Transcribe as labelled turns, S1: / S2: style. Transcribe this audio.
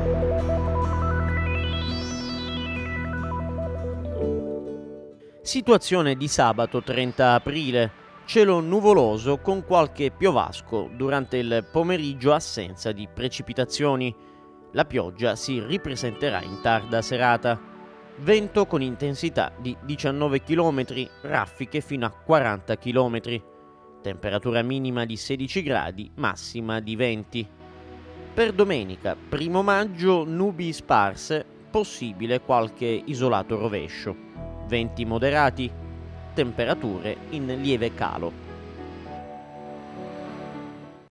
S1: Situazione di sabato 30 aprile. Cielo nuvoloso con qualche piovasco, durante il pomeriggio assenza di precipitazioni. La pioggia si ripresenterà in tarda serata. Vento con intensità di 19 km, raffiche fino a 40 km. Temperatura minima di 16 gradi, massima di 20. Per domenica, 1 maggio, nubi sparse, possibile qualche isolato rovescio. Venti moderati, temperature in lieve calo.